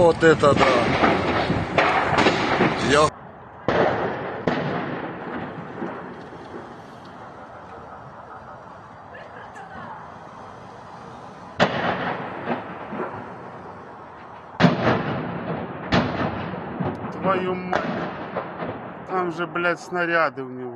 Вот это да. Я... Твою мать. Там же, блядь, снаряды у него.